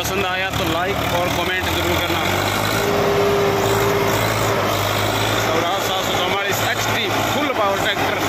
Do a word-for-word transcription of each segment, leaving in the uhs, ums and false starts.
पसंद आया तो लाइक और कमेंट ज़रूर करना। स्वराज सात सौ चौवालीस X T full power tractor.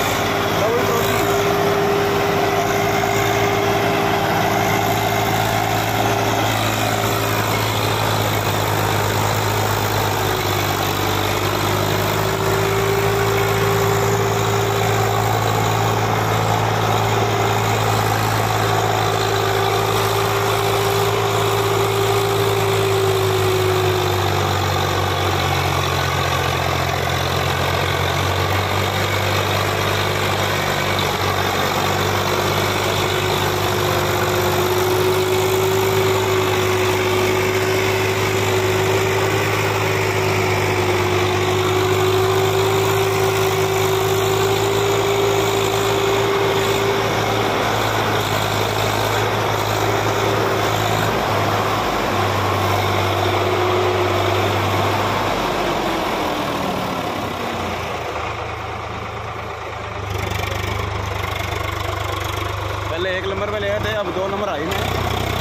पहले एक नंबर पे ले थे, अब दो नंबर आई में।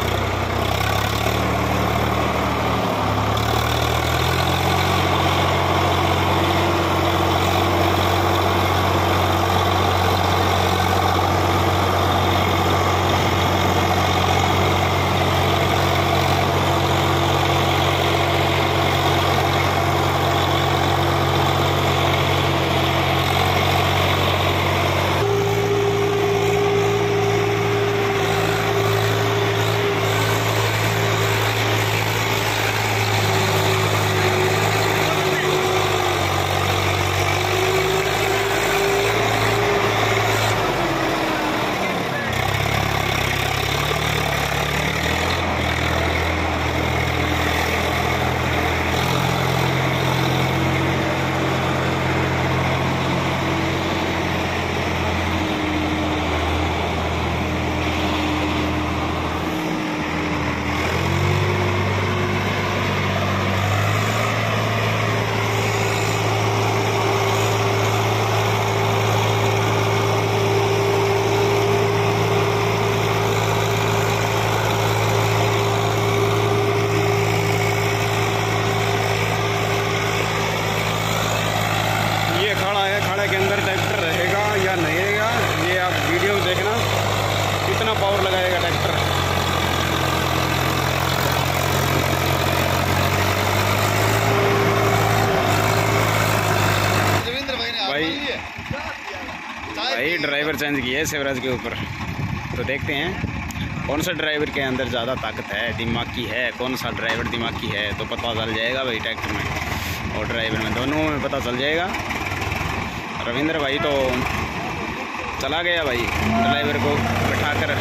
के अंदर ट्रैक्टर रहेगा या नहीं रहेगा, ये आप वीडियो में देखना कितना पावर लगाएगा ट्रैक्टर। भाई भाई ड्राइवर चेंज किया है शिवराज के ऊपर, तो देखते हैं कौन सा ड्राइवर के अंदर ज़्यादा ताकत है, दिमाग की है, कौन सा ड्राइवर दिमाग की है, तो पता चल जाएगा भाई ट्रैक्टर में और ड्राइवर में, दोनों में पता चल जाएगा। रविंद्र भाई तो चला गया भाई ड्राइवर को बैठाकर।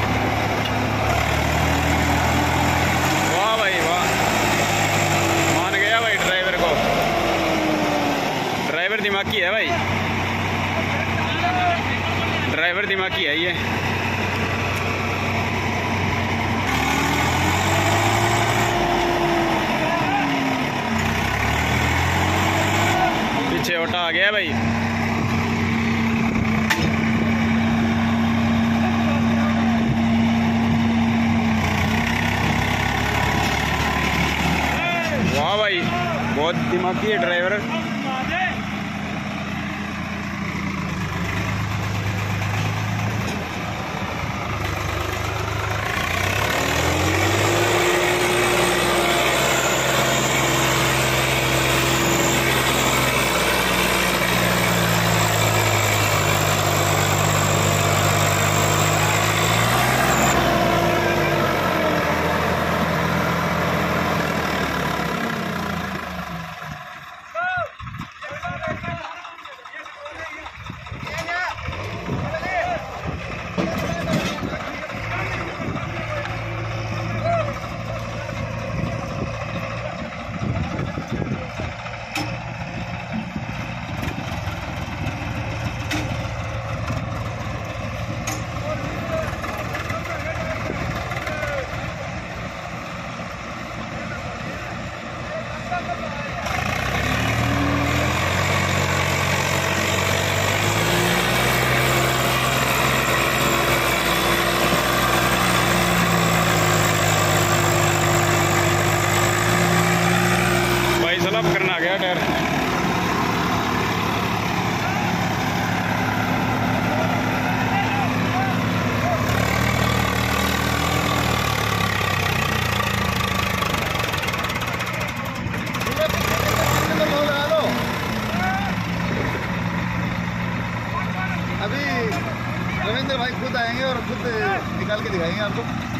वाह भाई वाह, मान गया भाई ड्राइवर को, ड्राइवर दिमाग की है भाई, ड्राइवर दिमाग की है ये। पीछे ओटा आ गया भाई। वाह भाई, बहुत दिमागी है ड्राइवर। रविंद्र भाई खुद आएंगे और खुद निकाल के दिखाएंगे आपको।